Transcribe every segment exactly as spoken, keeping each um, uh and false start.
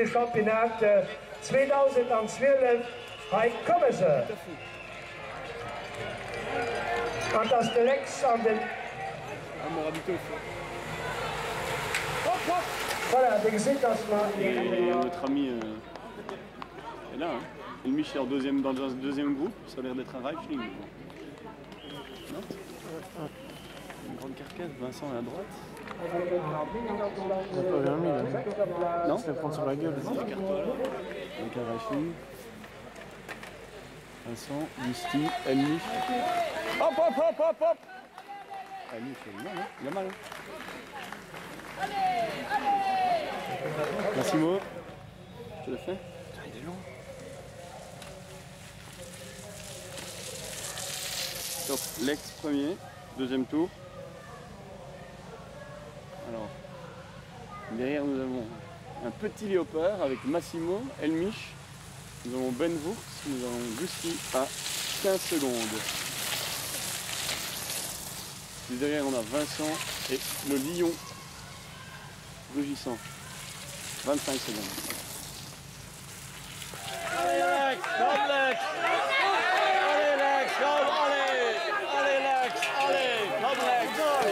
Championat tweeduizendzwaalf. Hij komen ze. Want als de Lex aan de... Voilà, de gezicht als maar... Notre ami euh, est là. Hein. Elmich est en deuxième, dans le deuxième groupe, ça a l'air d'être un Reichling. Non? Une grande carcasse, Vincent est à droite. On n'a pas vu un là. Non? Ça va prendre sur la gueule. Avec un Reichling. Vincent, Gusti, Elmich. Hop hop hop hop hop! Elmich, il a mal, hein? Il a mal. Hein? Allez, allez! Massimo, tu l'as fait? Putain, il est long. Donc, l'ex premier, deuxième tour. Alors, derrière nous avons un petit léopard avec Massimo, Elmich. Nous avons Ben Wurtz, nous avons Gusti à quinze secondes. Puis derrière on a Vincent et le lion rugissant. vingt-cinq secondes. Allez Lex, come Lex! Allez Lex, come, allez! Allez Lex, allez, come Lex!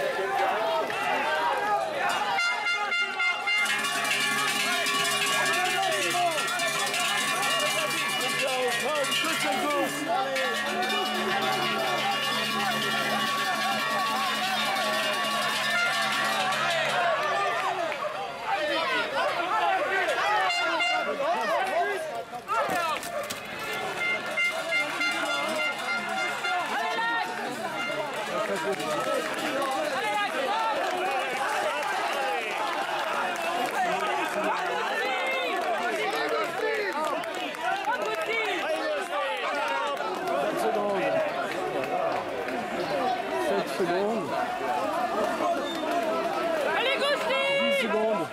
sept secondes. Allez, Gusti! dix secondes.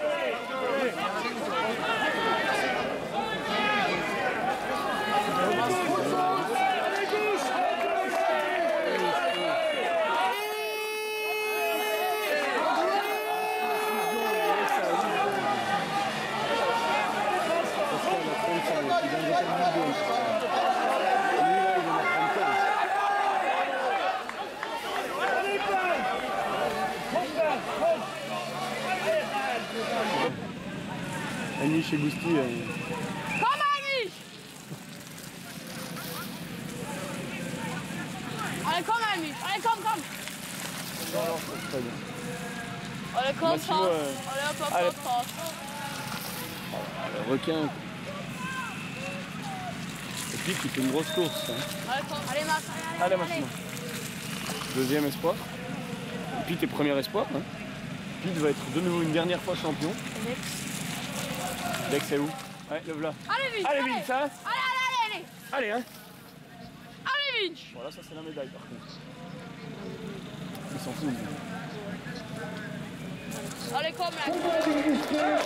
Elmich et Gusti. Euh... Komm, Elmich! Allez, komm, Elmich! Allez, komm, komm! Très bien. Allez, komm, Massimo, fast! euh, Allez, hop, hop, allez. hop, fast! Le requin. Et puis tu fais une grosse course. Hein. Allez, komm! Allez, Max! Allez, Massimo. Deuxième espoir. Et puis tes premiers espoirs. Hein. Pete va être de nouveau une dernière fois champion. Lex. Lex c'est où? Ouais, le voilà. Allez, vite! Allez, vite, ça! Allez, allez, allez! Allez, hein! Allez, vite! Voilà, ça c'est la médaille par contre. Il s'en fout. Allez, komm, Lex!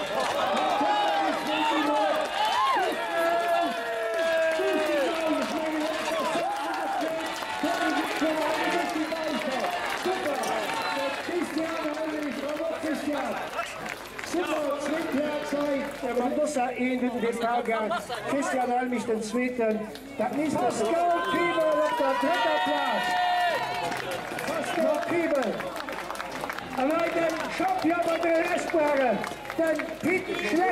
Barbosa in den Taggang, Christian Elmich den zweiten. Dat is Pascal Kriebel op de dritte plaats. Pascal Kriebel. En hij den champion van de restwagen, den Piet Schlecht.